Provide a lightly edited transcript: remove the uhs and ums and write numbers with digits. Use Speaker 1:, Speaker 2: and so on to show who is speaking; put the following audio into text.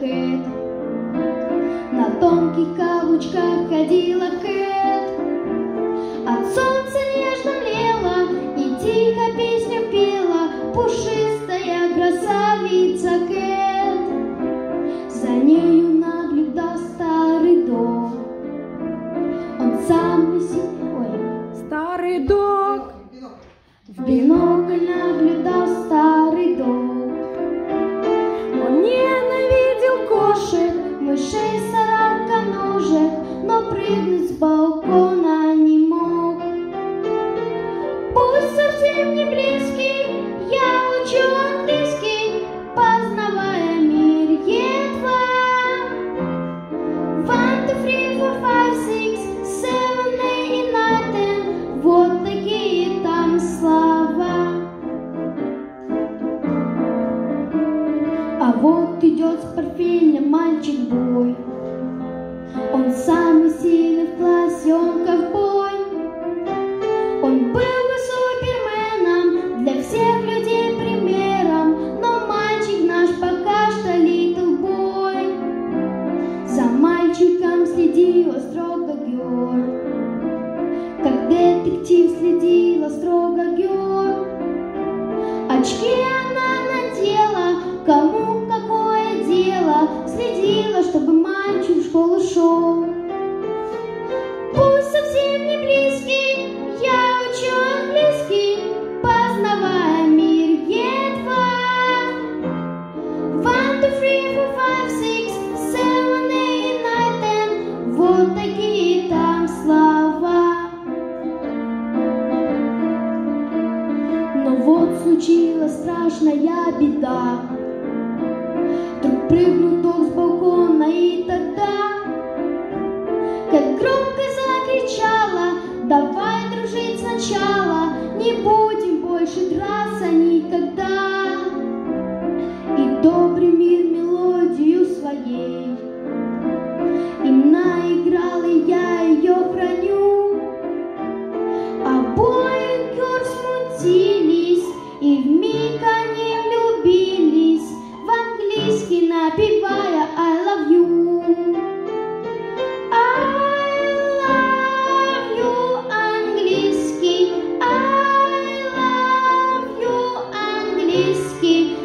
Speaker 1: Кэт. На тонких каблучках ходила Кэт, от солнца нежно млела и тихо песню пела пушистая красавица Кэт. За нею наблюдал старый дог, он самый сильный,
Speaker 2: Старый дог.
Speaker 1: в бинокль наблюдал старый дог.
Speaker 2: Он ненавидел
Speaker 1: Кошек, мышей, сороконожек, но прыгнуть с балкона не мог. Пусть совсем не близкий, я учу английский, познавая мир едва. 1, 2, 3, 4, 5, 6, 7, 8, 9, 10. Вот такие там слова. А вот идет с портфелем мальчик-бой. Он самый сильный в классе, он ковбой. Он был бы суперменом, для всех людей примером, но мальчик наш пока что little boy. За мальчиком следила строго гёрл, как детектив следила строго гёрл. Очки она надела, кому какое дело, следила, чтобы мальчик в школу шел. Пусть совсем не близкий, я учу английский, познавая мир едва. 1, 2, 3, 4, 5, 6, 7, 8, 9, 10. Вот такие там слова. Но вот случилась страшная беда. Вдруг прыгнул дог с балкона, и тогда Кэт громко закричала: давай дружить сначала, не будем больше драться никогда. И добрый мир мелодию своей им наиграл, и я ее храню. Обои гор смутились, и вмиг они влюбились, в английский напевая I love you. I love you, английский, I love you, английский.